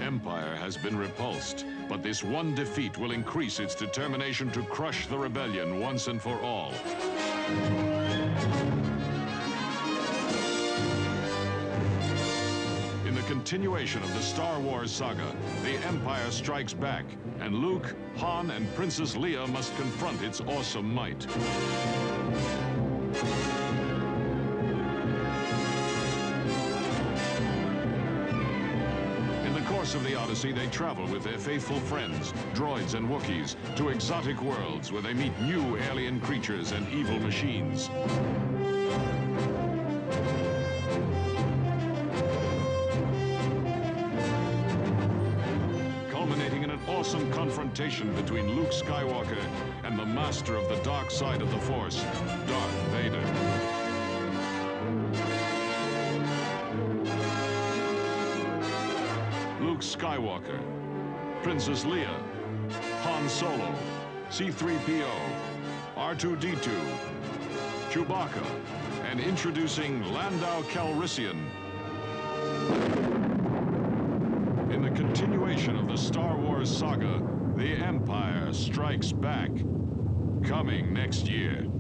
Empire has been repulsed, but this one defeat will increase its determination to crush the rebellion once and for all. In the continuation of the Star Wars saga, the Empire strikes back, and Luke, Han, and Princess Leia must confront its awesome might. Of the Odyssey, they travel with their faithful friends, droids and Wookiees, to exotic worlds where they meet new alien creatures and evil machines. Culminating in an awesome confrontation between Luke Skywalker and the master of the dark side of the Force, Darth Vader. Luke Skywalker, Princess Leia, Han Solo, C-3PO, R2-D2, Chewbacca, and introducing Lando Calrissian. In the continuation of the Star Wars saga, the Empire Strikes Back, coming next year.